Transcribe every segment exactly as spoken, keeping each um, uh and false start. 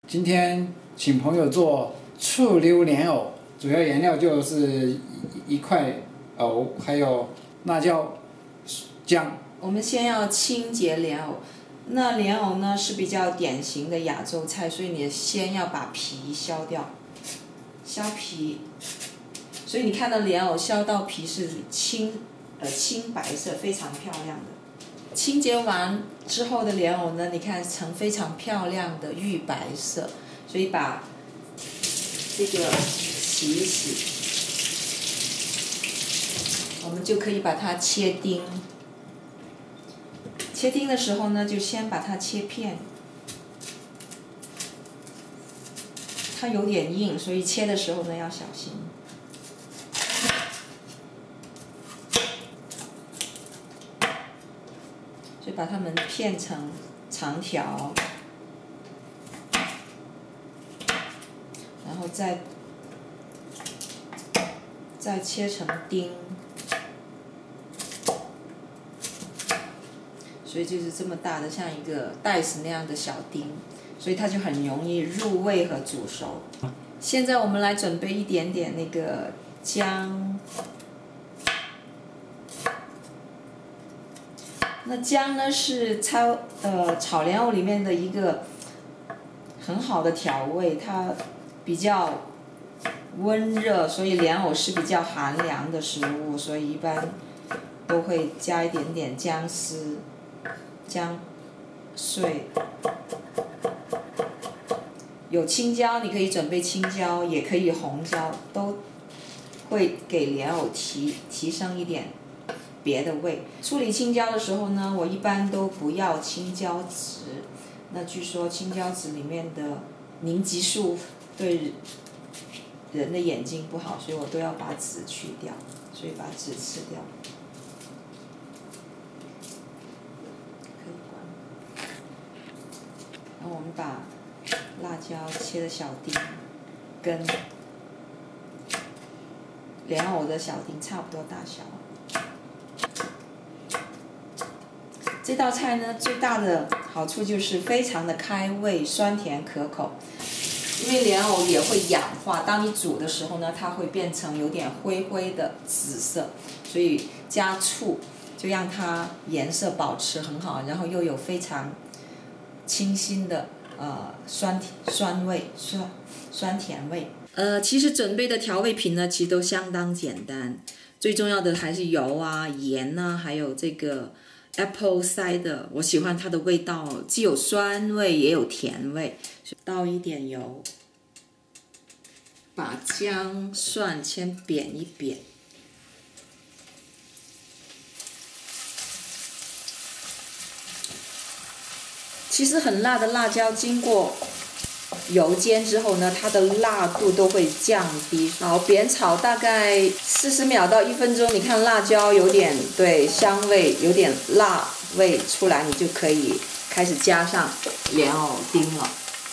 今天请朋友做醋溜莲藕，主要原料就是一块藕，还有辣椒、姜。 我们先要清洁莲藕，那莲藕呢是比较典型的亚洲菜，所以你先要把皮削掉，削皮。所以你看到莲藕削到皮是青呃青白色，非常漂亮的。清洁完之后的莲藕呢，你看呈非常漂亮的玉白色，所以把这个洗一洗，我们就可以把它切丁。切丁的时候呢，就先把它切片。它有点硬，所以切的时候呢要小心。就把它们片成长条，然后再再切成丁，所以就是这么大的，像一个袋子那样的小丁，所以它就很容易入味和煮熟。现在我们来准备一点点那个姜。那姜呢是炒呃炒莲藕里面的一个很好的调味，它比较温热，所以莲藕是比较寒凉的食物，所以一般都会加一点点姜丝、姜碎。有青椒，你可以准备青椒，也可以红椒，都会给莲藕提提升一点别的味。处理青椒的时候呢，我一般都不要青椒籽。那据说青椒籽里面的凝集素对人的眼睛不好，所以我都要把籽去掉，所以把籽吃掉。可以关。然后我们把辣椒切的小丁，跟莲藕的小丁差不多大小。这道菜呢，最大的好处就是非常的开胃，酸甜可口。因为莲藕也会氧化，当你煮的时候呢，它会变成有点灰灰的紫色，所以加醋就让它颜色保持很好，然后又有非常清新的呃酸酸味、酸酸甜味。呃，其实准备的调味品呢，其实都相当简单，最重要的还是油啊、盐啊，还有这个。Apple cider， 我喜欢它的味道，既有酸味也有甜味。倒一点油，把姜蒜先煸一煸，其实很辣的辣椒经过油煎之后呢，它的辣度都会降低。然后煸炒大概四十秒到一分钟，你看辣椒有点对香味，有点辣味出来，你就可以开始加上莲藕丁了。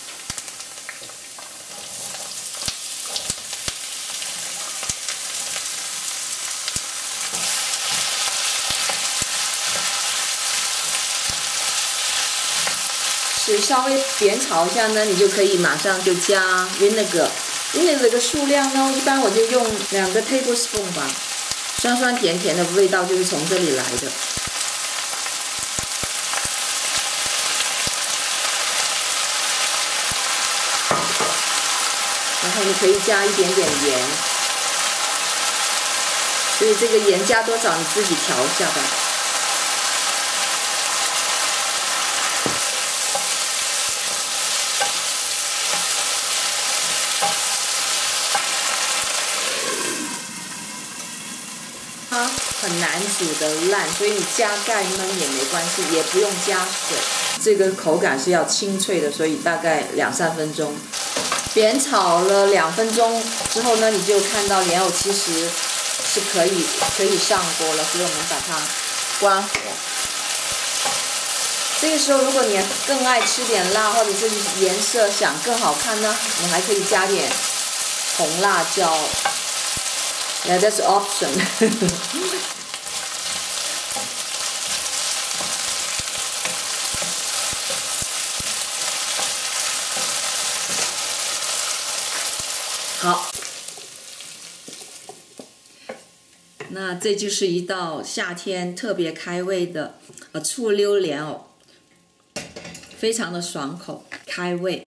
水稍微煸炒一下呢，你就可以马上就加 vinegar。vinegar 的数量呢，一般我就用两个 tablespoon 吧，酸酸甜甜的味道就是从这里来的。然后你可以加一点点盐，所以这个盐加多少你自己调一下吧。它很难煮得烂，所以你加盖焖也没关系，也不用加水。这个口感是要清脆的，所以大概两三分钟。煸炒了两分钟之后呢，你就看到莲藕其实是可以可以上锅了，所以我们把它关火。这个时候，如果你更爱吃点辣，或者是颜色想更好看呢，你还可以加点红辣椒。Yeah, that's option 好，那这就是一道夏天特别开胃的呃醋溜莲藕，非常的爽口开胃。